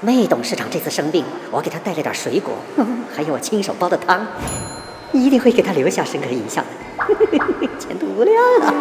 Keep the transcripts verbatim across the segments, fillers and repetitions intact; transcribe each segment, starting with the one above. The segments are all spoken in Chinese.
梅董事长这次生病，我给他带了点水果，嗯、还有我亲手煲的汤，一定会给他留下深刻印象的，前途无量啊！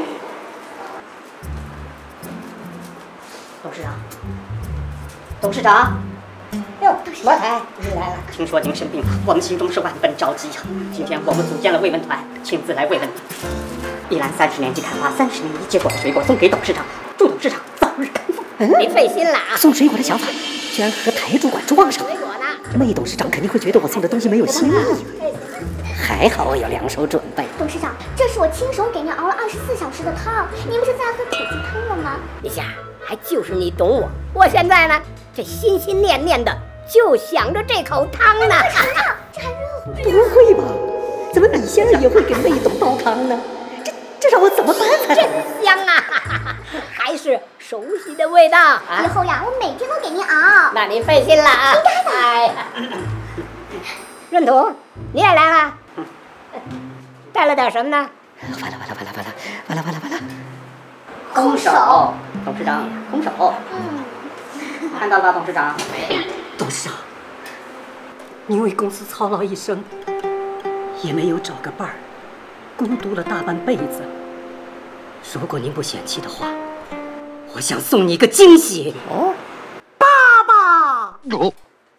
董事长，董事长，哟，罗台，你来了。听说您生病了，我们心中是万分着急呀。今天我们组建了慰问团，亲自来慰问你。一篮三十年即开花，三十年一结果的水果送给董事长，祝董事长早日康复。嗯、 你费心了啊！ 送水果的想法居然和台主管撞上了。梅董事长肯定会觉得我送的东西没有新意。还好我有两手准备。 董事长，这是我亲手给您熬了二十四小时的汤，您不是在喝土鸡汤了吗？ 李夏，还就是你懂我。我现在呢，这心心念念的就想着这口汤呢。 董事长，这还热乎呢。 不会吧？怎么米仙儿也会给梅董煲汤呢？这这让我怎么办才好？ 真香啊！还是熟悉的味道啊！ 以后呀，我每天都给您熬。 那您费心了啊！ 应该的。 哎呀，闰土，你也来了。带了点什么呢？ 完了完了完了完了完了完了完了！ 空手，董事长，空手。 嗯， 看到了吧，董事长？ 董事长，您为公司操劳一生，也没有找个伴儿，孤独了大半辈子。如果您不嫌弃的话，我想送你一个惊喜。哦，爸爸。哦。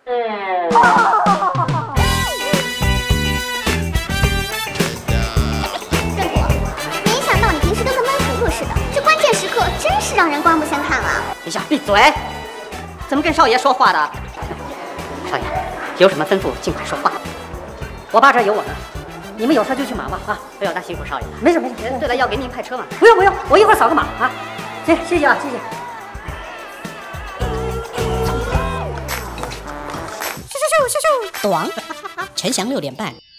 真是让人刮目相看了！ 李夏，闭嘴！怎么跟少爷说话的？少爷，有什么吩咐尽快说话。我爸这儿有我呢，你们有事就去忙吧啊！不要担辛苦少爷了。没事没事。对了，要给您派车吗？不用不用，我一会儿扫个码啊。行，谢谢啊，谢谢。 咻咻咻咻咻！短，陈翔六点半。